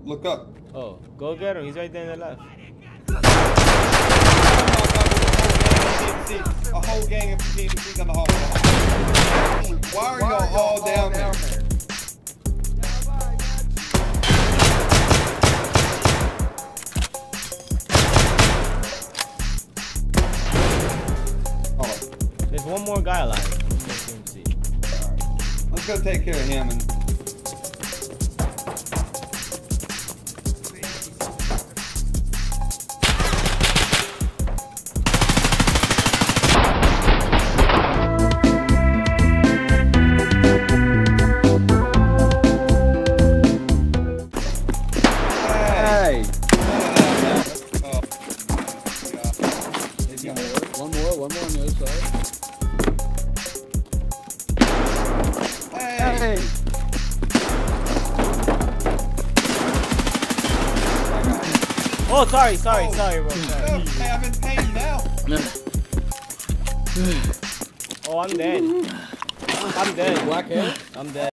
Look up. Oh, go get him. He's right there in the left. A whole gang of PMCs on the hallway. Why are y'all all down there? Oh. There's one more guy alive. Alright. Let's go take care of him and One more on the other side. Hey! Oh, sorry, bro. Sorry. Hey, I'm in pain now. Oh, I'm dead. I'm dead. Black hair? I'm dead.